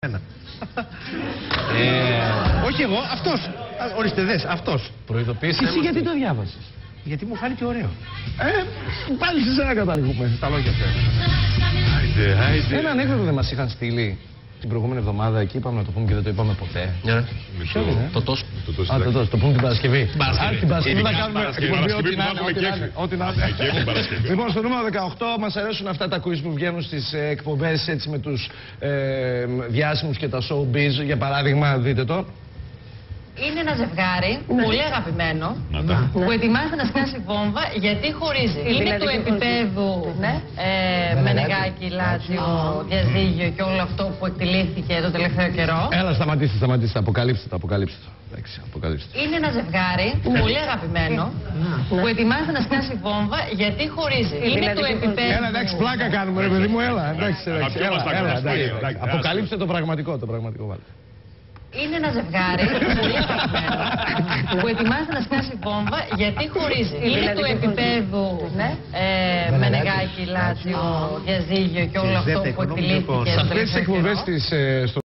Όχι εγώ, αυτός. Ορίστε δες, αυτός. Προειδοποίησε. Εσύ γιατί το διάβασες? Γιατί μου φάνηκε ωραίο. Πάλι σε σένα καταλήγουμε, στα λόγια αυτά. Ένα ανέκδοτο δεν μας είχαν στείλει την προηγούμενη εβδομάδα, εκεί είπαμε να το πούμε και δεν το είπαμε ποτέ. Ποιο είναι? Το τόσο. Το πούμε την Παρασκευή. Την Παρασκευή να κάνουμε ό,τι να είναι. Λοιπόν, στο νούμερο 18 μας αρέσουν αυτά τα quiz που βγαίνουν στις εκπομπές έτσι με τους διάσημους και τα showbiz. Για παράδειγμα, δείτε το. Είναι ένα ζευγάρι πολύ αγαπημένο που ετοιμάζεται να σκάσει βόμβα γιατί χωρίζει. Είναι του επίπεδου Μενεγάκη, Λάτσιο, διαζύγιο και όλο αυτό που εκτελήθηκε το τελευταίο καιρό. Έλα, σταματήστε, αποκαλύψτε το. Είναι ένα ζευγάρι πολύ αγαπημένο που ετοιμάζεται να σκάσει βόμβα γιατί χωρίζει. Είναι του επίπεδου. Έλα, εντάξει, πλάκα κάνουμε, ρε παιδί μου, έλα. Αποκαλύψτε το πραγματικό, βάλτε. Είναι ένα ζευγάρι πολύ αγαπημένο που ετοιμάζεται να σκάσει βόμβα γιατί χωρίζει. Είναι του επίπεδου Μενεγάκη, Λάτσιο, διαζύγιο και όλο αυτό που εκτελήθηκε το τελευταίο καιρό.